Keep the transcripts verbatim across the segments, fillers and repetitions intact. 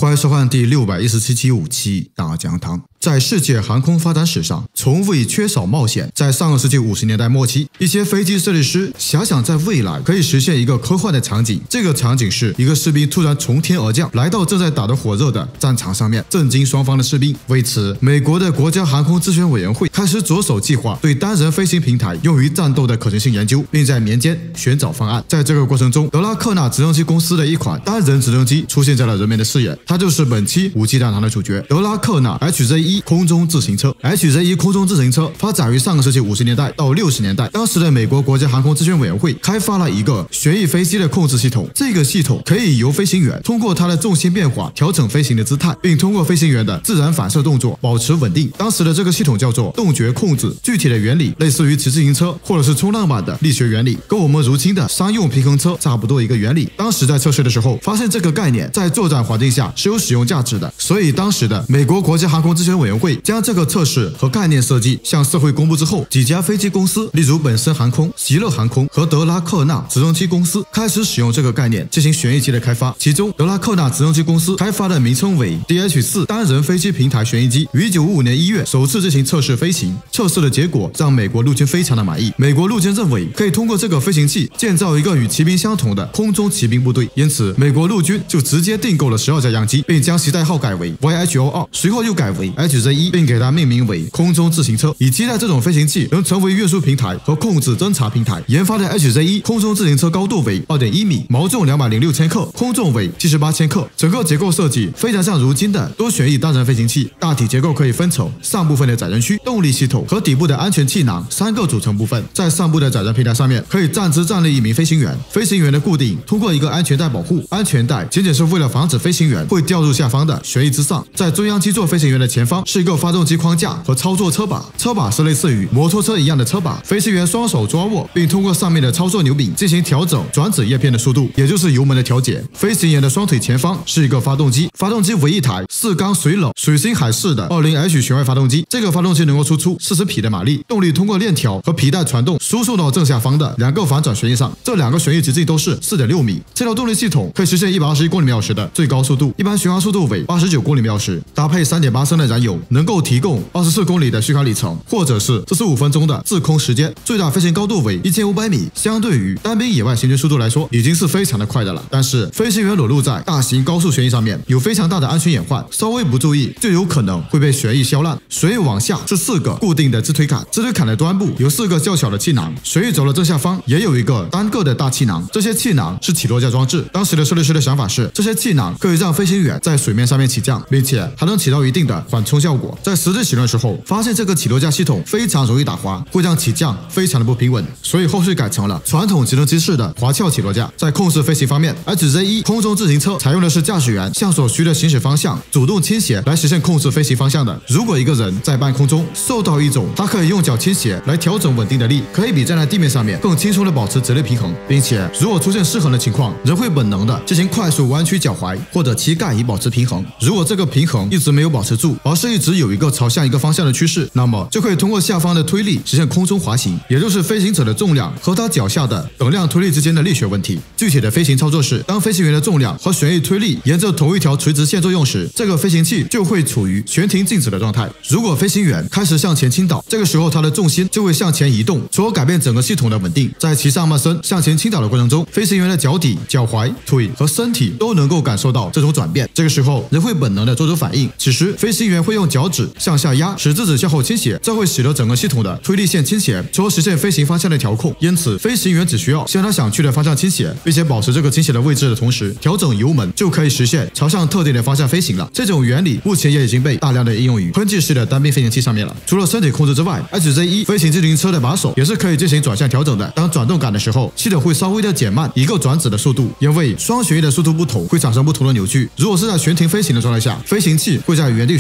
欢迎收看第六百一十七期武器大讲堂。在世界航空发展史上，从未缺少冒险。在上个世纪五十年代末期，一些飞机设计师遐想在未来可以实现一个科幻的场景。这个场景是一个士兵突然从天而降，来到正在打得火热的战场上面，震惊双方的士兵。为此，美国的国家航空咨询委员会开始着手计划对单人飞行平台用于战斗的可行性研究，并在民间寻找方案。在这个过程中，德拉克纳直升机公司的一款单人直升机出现在了人们的视野，它就是本期武器大堂的主角——德拉克纳 H Z 一 空中自行车。H Z 一 空中自行车发展于上个世纪五十年代到六十年代，当时的美国国家航空咨询委员会开发了一个旋翼飞机的控制系统。这个系统可以由飞行员通过它的重心变化调整飞行的姿态，并通过飞行员的自然反射动作保持稳定。当时的这个系统叫做动觉控制，具体的原理类似于骑自行车或者是冲浪板的力学原理，跟我们如今的商用平衡车差不多一个原理。当时在测试的时候，发现这个概念在作战环境下是有使用价值的，所以当时的美国国家航空咨询委员会将这个测试和概念设计向社会公布之后，几家飞机公司，例如本森航空、喜乐航空和德拉克纳直升机公司开始使用这个概念进行旋翼机的开发。其中，德拉克纳直升机公司开发的名称为 D H 四 单人飞机平台旋翼机，于一九五五年一月首次进行测试飞行。测试的结果让美国陆军非常的满意。美国陆军认为可以通过这个飞行器建造一个与骑兵相同的空中骑兵部队，因此美国陆军就直接订购了十二架样机，并将其代号改为 Y H O 二，随后又改为 H Z 一，并给它命名为空中自行车，以期待这种飞行器能成为运输平台和控制侦察平台。研发的 H Z 一 空中自行车高度为 二点一米，毛重两百零六千克，空重为七十八千克。整个结构设计非常像如今的多旋翼单人飞行器，大体结构可以分成上部分的载人区、动力系统和底部的安全气囊三个组成部分。在上部的载人平台上面可以站姿站立一名飞行员，飞行员的固定通过一个安全带保护，安全带仅仅是为了防止飞行员会掉入下方的旋翼之上。在中央基座飞行员的前方是一个发动机框架和操作车把，车把是类似于摩托车一样的车把，飞行员双手抓握，并通过上面的操作钮柄进行调整转子叶片的速度，也就是油门的调节。飞行员的双腿前方是一个发动机，发动机为一台四缸水冷水星海式的 二十 H 旋外发动机，这个发动机能够输出四十匹的马力，动力通过链条和皮带传动输送到正下方的两个反转旋翼上，这两个旋翼直径都是 四点六米。这套动力系统可以实现一百二十一公里每小时的最高速度，一般巡航速度为八十九公里每小时，搭配 三点八升的燃油，能够提供二十四公里的续航里程，或者是四十五分钟的滞空时间，最大飞行高度为一千五百米，相对于单兵野外行军速度来说已经是非常的快的了。但是飞行员裸露在大型高速旋翼上面有非常大的安全隐患，稍微不注意就有可能会被旋翼削烂。旋翼往下是四个固定的支推杆，支推杆的端部有四个较小的气囊，旋翼轴的正下方也有一个单个的大气囊，这些气囊是起落架装置。当时的设计师的想法是，这些气囊可以让飞行员在水面上面起降，并且还能起到一定的缓冲效果。在实际启动的时候，发现这个起落架系统非常容易打滑，会让起降非常的不平稳，所以后续改成了传统直升机式的滑壳起落架。在控制飞行方面， H Z 一 空中自行车采用的是驾驶员向所需的行驶方向主动倾斜来实现控制飞行方向的。如果一个人在半空中受到一种他可以用脚倾斜来调整稳定的力，可以比站在地面上面更轻松的保持直立平衡，并且如果出现失衡的情况，人会本能的进行快速弯曲脚踝或者膝盖以保持平衡。如果这个平衡一直没有保持住，而是一直有一个朝向一个方向的趋势，那么就可以通过下方的推力实现空中滑行，也就是飞行者的重量和他脚下的等量推力之间的力学问题。具体的飞行操作是，当飞行员的重量和旋翼推力沿着同一条垂直线作用时，这个飞行器就会处于悬停静止的状态。如果飞行员开始向前倾倒，这个时候它的重心就会向前移动，从而改变整个系统的稳定。在其上半身向前倾倒的过程中，飞行员的脚底、脚踝、腿和身体都能够感受到这种转变。这个时候人会本能的做出反应，此时飞行员会用脚趾向下压，使质子向后倾斜，这会使得整个系统的推力线倾斜，从而实现飞行方向的调控。因此飞行员只需要向他想去的方向倾斜，并且保持这个倾斜的位置的同时调整油门，就可以实现朝向特定的方向飞行了。这种原理目前也已经被大量的应用于喷气式的单兵飞行器上面了。除了身体控制之外， H Z 一 飞行自行车的把手也是可以进行转向调整的。当转动杆的时候，系统会稍微的减慢一个转子的速度，因为双旋翼的速度不同会产生不同的扭矩。如果是在悬停飞行的状态下，飞行器会在原地旋转，而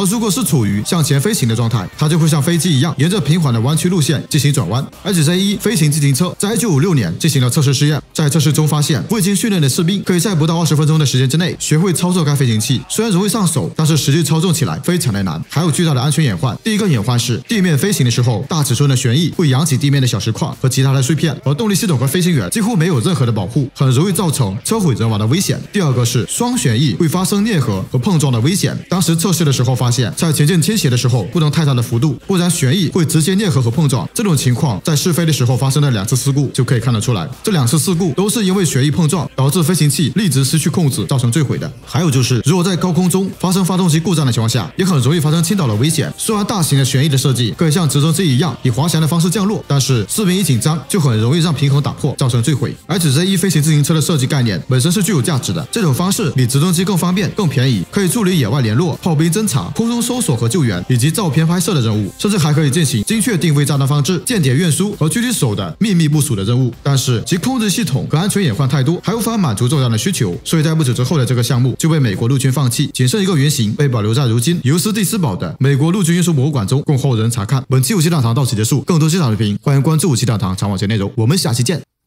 而如果是处于向前飞行的状态，它就会像飞机一样沿着平缓的弯曲路线进行转弯。H Z 一飞行自行车在一九五六年进行了测试试验，在测试中发现，未经训练的士兵可以在不到二十分钟的时间之内学会操作该飞行器。虽然容易上手，但是实际操纵起来非常的难，还有巨大的安全隐患。第一个隐患是地面飞行的时候，大尺寸的旋翼会扬起地面的小石块和其他的碎片，而动力系统和飞行员几乎没有任何的保护，很容易造成车毁人亡的危险。第二个是双旋翼会发生裂合和碰撞的危险。当时测试的时候发现，在前进倾斜的时候不能太大的幅度，不然旋翼会直接裂合和碰撞。这种情况在试飞的时候发生了两次事故就可以看得出来，这两次事故都是因为旋翼碰撞导致飞行器立直失去控制造成坠毁的。还有就是如果在高空中发生发动机故障的情况下，也很容易发生倾倒的危险。虽然大型的旋翼的设计可以像直升机一样以滑翔的方式降落，但是士兵一紧张就很容易让平衡打破，造成坠毁。H Z 一飞行自行车的设计概念本身是具有价值的，这种方式比直升机更方便、更便宜，可以处理野外联络、炮兵侦察、空中搜索和救援以及照片拍摄的任务，甚至还可以进行精确定位炸弹放置、间谍运输和狙击手的秘密部署的任务。但是其控制系统和安全隐患太多，还无法满足这样的需求，所以在不久之后的这个项目就被美国陆军放弃，仅剩一个原型被保留在如今尤斯蒂斯堡的美国陆军运输博物馆中供后人查看。本期武器讲堂到此结束，更多精彩视频欢迎关注武器讲堂常往前内容，我们下期见。